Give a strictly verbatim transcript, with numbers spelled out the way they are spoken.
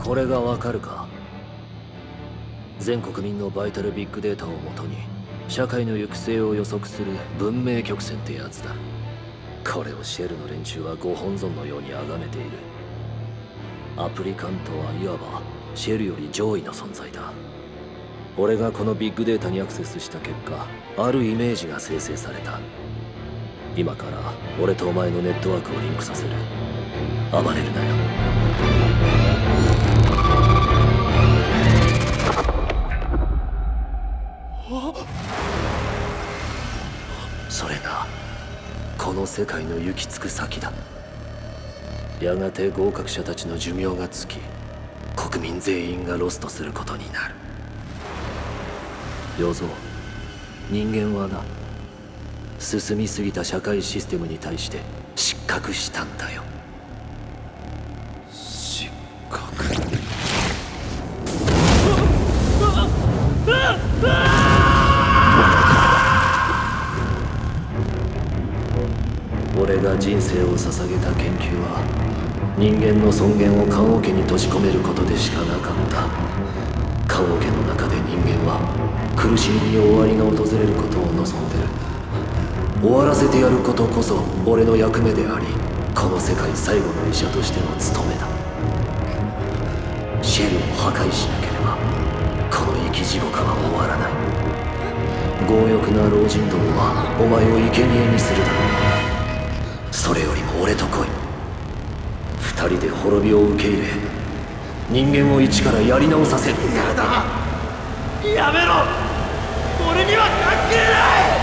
これがわかるか？全国民のバイタルビッグデータをもとに社会の行く末を予測する文明曲線ってやつだ。これをシェルの連中はご本尊のように崇めている。アプリカントはいわばシェルより上位の存在だ。俺がこのビッグデータにアクセスした結果、あるイメージが生成された。今から俺とお前のネットワークをリンクさせる。暴れるなよ。それがこの世界の行き着く先だ。やがて合格者たちの寿命が尽き、国民全員がロストすることになる。要造、人間はな、進みすぎた社会システムに対して失格したんだよ。 失格。 俺が人生を捧げた研究は人間の尊厳を棺桶に閉じ込めることでしかなかった。棺桶の中で人間は苦しみに終わりが訪れることを望んでる。終わらせてやることこそ俺の役目であり、この世界最後の医者としての務めだ。シェルを破壊しなければこの生き地獄は終わらない。強欲な老人どもはお前を生贄にするだろう。それよりも俺と来い。二人で滅びを受け入れ、人間を一からやり直させる。 やだ、やめろ。俺には関係ない。